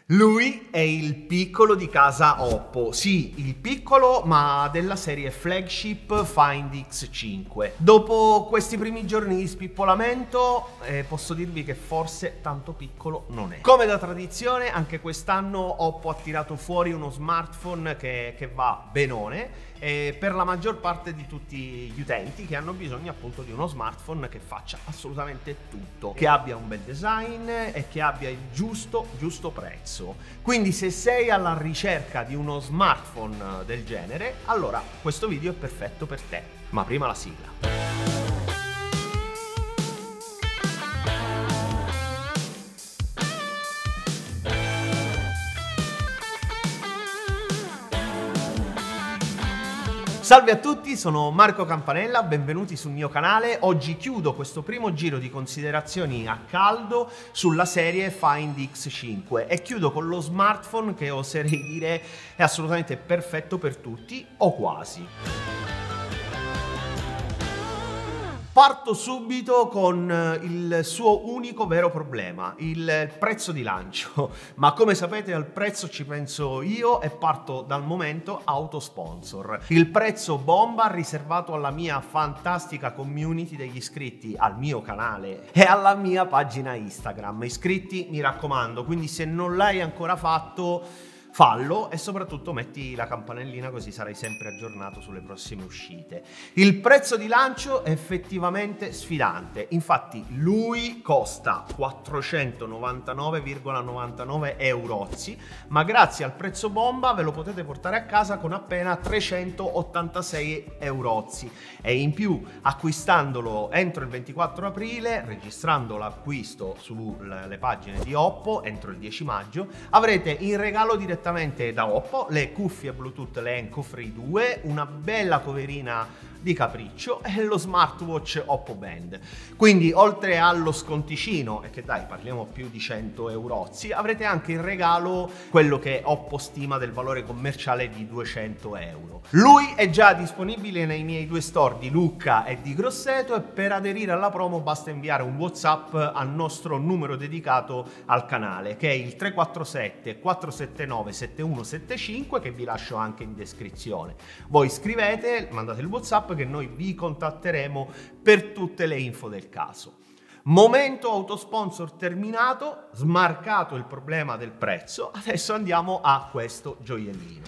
Lui è il piccolo di casa Oppo, sì, il piccolo ma della serie flagship Find X5. Dopo questi primi giorni di spippolamento posso dirvi che forse tanto piccolo non è. Come da tradizione anche quest'anno Oppo ha tirato fuori uno smartphone che va benone per la maggior parte di tutti gli utenti che hanno bisogno appunto di uno smartphone che faccia assolutamente tutto, che abbia un bel design e che abbia il giusto prezzo. Quindi se sei alla ricerca di uno smartphone del genere, allora questo video è perfetto per te. Ma prima la sigla. Salve a tutti, sono Marco Campanella, benvenuti sul mio canale. Oggi chiudo questo primo giro di considerazioni a caldo sulla serie Find X5 e chiudo con lo smartphone che oserei dire è assolutamente perfetto per tutti, o quasi. Parto subito con il suo unico vero problema, il prezzo di lancio. Ma come sapete al prezzo ci penso io e parto dal momento autosponsor. Il prezzo bomba riservato alla mia fantastica community degli iscritti al mio canale e alla mia pagina Instagram. Iscritti, mi raccomando, quindi se non l'hai ancora fatto, fallo e soprattutto metti la campanellina così sarai sempre aggiornato sulle prossime uscite. Il prezzo di lancio è effettivamente sfidante, infatti lui costa 499,99 euro, ma grazie al prezzo bomba ve lo potete portare a casa con appena 386 euro e in più acquistandolo entro il 24 aprile, registrando l'acquisto sulle pagine di Oppo entro il 10 maggio, avrete in regalo direttamente da Oppo le cuffie Bluetooth, le Enco Free 2, una bella coverina di capriccio e lo smartwatch Oppo Band. Quindi oltre allo sconticino, e che dai parliamo più di 100 euro, avrete anche in regalo quello che Oppo stima del valore commerciale di 200 euro. Lui è già disponibile nei miei due store di Lucca e di Grosseto e per aderire alla promo basta inviare un WhatsApp al nostro numero dedicato al canale che è il 347 479 7175 che vi lascio anche in descrizione. Voi scrivete, mandate il WhatsApp che noi vi contatteremo per tutte le info del caso. Momento autosponsor terminato, smarcato il problema del prezzo, adesso andiamo a questo gioiellino.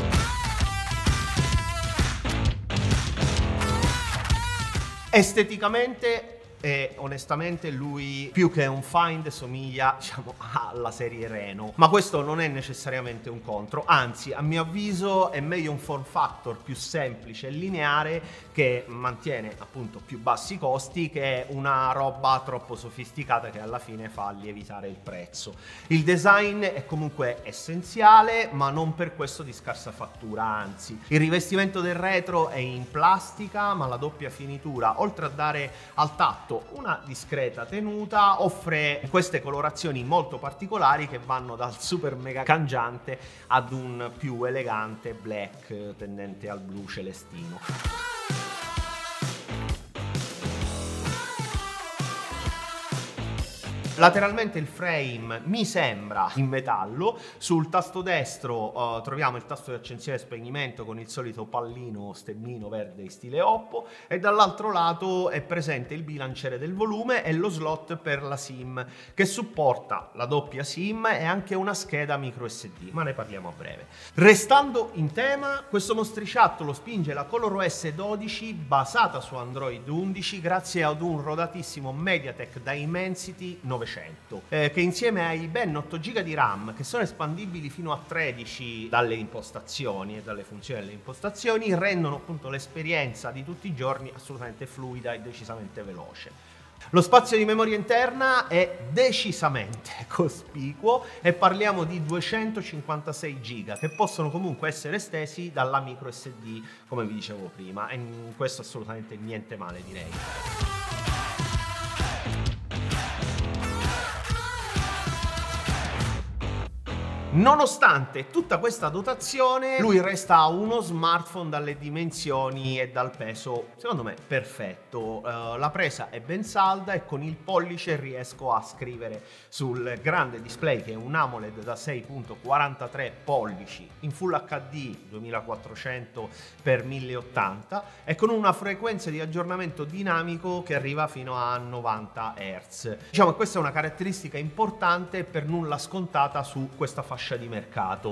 Esteticamente e onestamente lui più che un Find somiglia, diciamo, alla serie Reno, ma questo non è necessariamente un contro, anzi a mio avviso è meglio un form factor più semplice e lineare che mantiene appunto più bassi costi che una roba troppo sofisticata che alla fine fa lievitare il prezzo. Il design è comunque essenziale ma non per questo di scarsa fattura, anzi il rivestimento del retro è in plastica ma la doppia finitura oltre a dare al tatto una discreta tenuta offre queste colorazioni molto particolari che vanno dal super mega cangiante ad un più elegante black tendente al blu celestino. Lateralmente il frame mi sembra in metallo, sul tasto destro troviamo il tasto di accensione e spegnimento con il solito pallino stemmino verde in stile Oppo e dall'altro lato è presente il bilanciere del volume e lo slot per la SIM che supporta la doppia SIM e anche una scheda micro SD, ma ne parliamo a breve. Restando in tema, questo mostriciattolo spinge la ColorOS 12 basata su Android 11 grazie ad un rodatissimo MediaTek Dimensity 900 che insieme ai ben 8 GB di RAM che sono espandibili fino a 13 dalle impostazioni e dalle funzioni delle impostazioni rendono appunto l'esperienza di tutti i giorni assolutamente fluida e decisamente veloce. Lo spazio di memoria interna è decisamente cospicuo e parliamo di 256 GB che possono comunque essere estesi dalla micro SD come vi dicevo prima e in questo assolutamente niente male direi. Nonostante tutta questa dotazione, lui resta uno smartphone dalle dimensioni e dal peso, secondo me, perfetto. La presa è ben salda e con il pollice riesco a scrivere sul grande display, che è un AMOLED da 6.43 pollici in Full HD 2400x1080 e con una frequenza di aggiornamento dinamico che arriva fino a 90 Hz. Diciamo che questa è una caratteristica importante e per nulla scontata su questa fascia di mercato.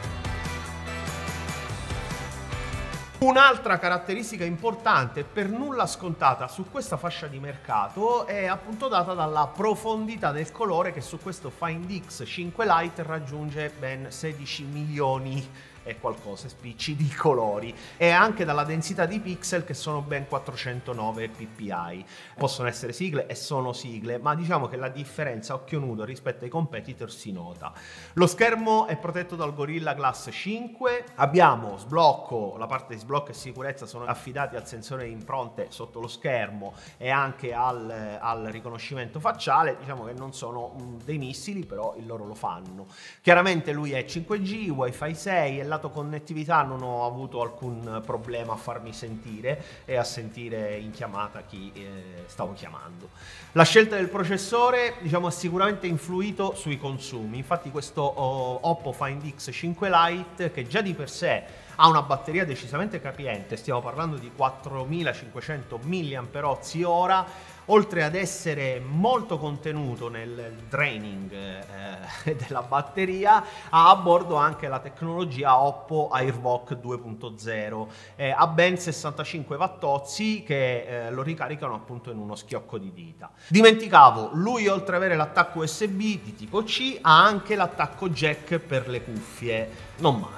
Un'altra caratteristica importante per nulla scontata su questa fascia di mercato è appunto data dalla profondità del colore, che su questo Find X5 Lite raggiunge ben 16 milioni e qualcosa spicci di colori, e anche dalla densità di pixel, che sono ben 409 ppi. Possono essere sigle e sono sigle, ma diciamo che la differenza a occhio nudo rispetto ai competitor si nota. Lo schermo è protetto dal Gorilla Glass 5, abbiamo sblocco, la parte di sblocco e sicurezza sono affidati al sensore di impronte sotto lo schermo e anche al riconoscimento facciale. Diciamo che non sono dei missili, però il loro lo fanno. Chiaramente lui è 5G, Wi-Fi 6 e lato connettività non ho avuto alcun problema a farmi sentire e a sentire in chiamata chi stavo chiamando. La scelta del processore, diciamo, ha sicuramente influito sui consumi. Infatti questo Oppo Find X5 Lite, che già di per sé ha una batteria decisamente capiente, stiamo parlando di 4500 mAh, oltre ad essere molto contenuto nel draining della batteria, ha a bordo anche la tecnologia Oppo AirVoc 2.0, ha ben 65 wattozzi che lo ricaricano appunto in uno schiocco di dita. Dimenticavo, lui oltre ad avere l'attacco USB di tipo C ha anche l'attacco jack per le cuffie, non male.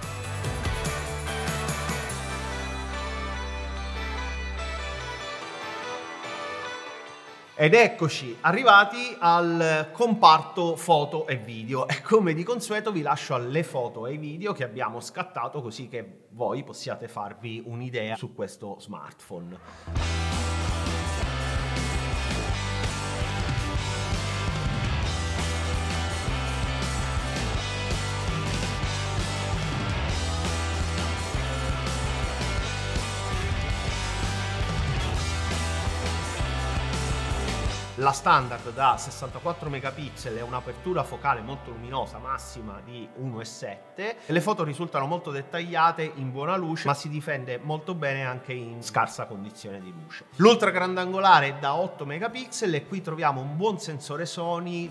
Ed eccoci arrivati al comparto foto e video, e come di consueto vi lascio alle foto e ai video che abbiamo scattato, così che voi possiate farvi un'idea su questo smartphone. La standard da 64 megapixel e un'apertura focale molto luminosa massima di 1,7. Le foto risultano molto dettagliate in buona luce, ma si difende molto bene anche in scarsa condizione di luce. L'ultra grandangolare è da 8 megapixel e qui troviamo un buon sensore Sony,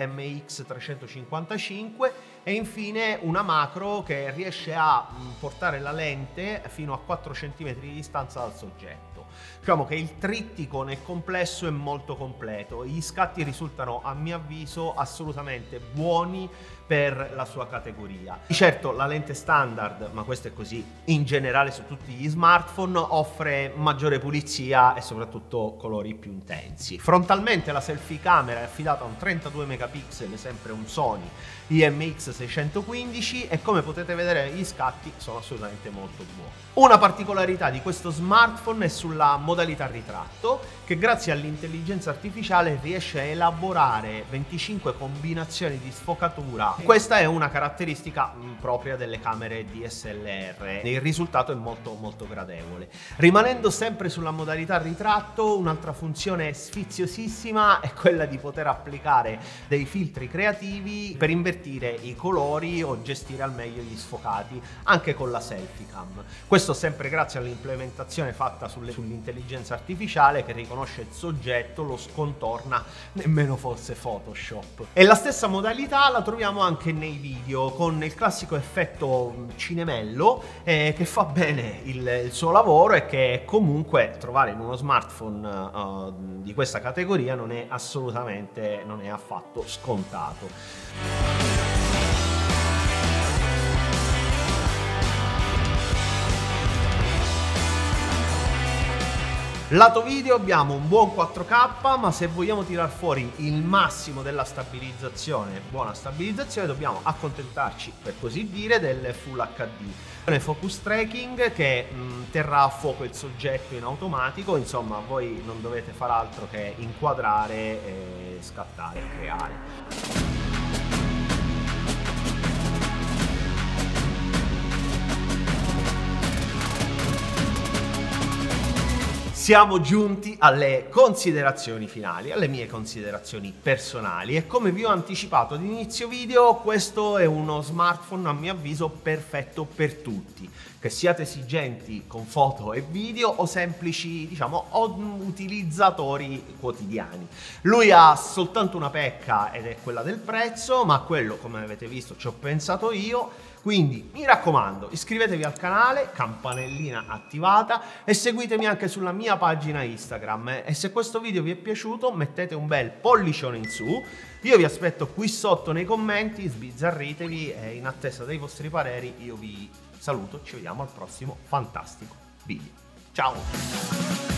l'IMX355, e infine una macro che riesce a portare la lente fino a 4 cm di distanza dal soggetto. Diciamo che il trittico nel complesso è molto completo, gli scatti risultano a mio avviso assolutamente buoni per la sua categoria. Di certo la lente standard, ma questo è così in generale su tutti gli smartphone, offre maggiore pulizia e soprattutto colori più intensi. Frontalmente la selfie camera è affidata a un 32 megapixel, sempre un Sony IMX615, e come potete vedere gli scatti sono assolutamente molto buoni. Una particolarità di questo smartphone è sulla modalità ritratto, che grazie all'intelligenza artificiale riesce a elaborare 25 combinazioni di sfocatura. Questa è una caratteristica propria delle camere DSLR. Il risultato è molto gradevole. Rimanendo sempre sulla modalità ritratto, un'altra funzione sfiziosissima è quella di poter applicare dei filtri creativi per invertire i colori o gestire al meglio gli sfocati anche con la selfie cam. Questo sempre grazie all'implementazione fatta sull'intelligenza artificiale, che riconosce il soggetto, lo scontorna, nemmeno fosse Photoshop. E la stessa modalità la troviamo anche nei video, con il classico effetto cinemello che fa bene il suo lavoro e che comunque trovare in uno smartphone di questa categoria non è affatto scontato. Lato video abbiamo un buon 4K, ma se vogliamo tirar fuori il massimo della stabilizzazione, buona stabilizzazione, dobbiamo accontentarci, per così dire, del Full HD. Focus tracking che terrà a fuoco il soggetto in automatico, insomma voi non dovete far altro che inquadrare, scattare e creare. siamo giunti alle considerazioni finali, alle mie considerazioni personali, e come vi ho anticipato ad inizio video, questo è uno smartphone a mio avviso perfetto per tutti, che siate esigenti con foto e video o semplici, diciamo, utilizzatori quotidiani. Lui ha soltanto una pecca ed è quella del prezzo, ma quello, come avete visto, ci ho pensato io. Quindi mi raccomando, iscrivetevi al canale, campanellina attivata e seguitemi anche sulla mia pagina Instagram. E se questo video vi è piaciuto mettete un bel pollicione in su. Io vi aspetto qui sotto nei commenti, sbizzarritevi e in attesa dei vostri pareri io vi saluto, ci vediamo al prossimo fantastico video. Ciao!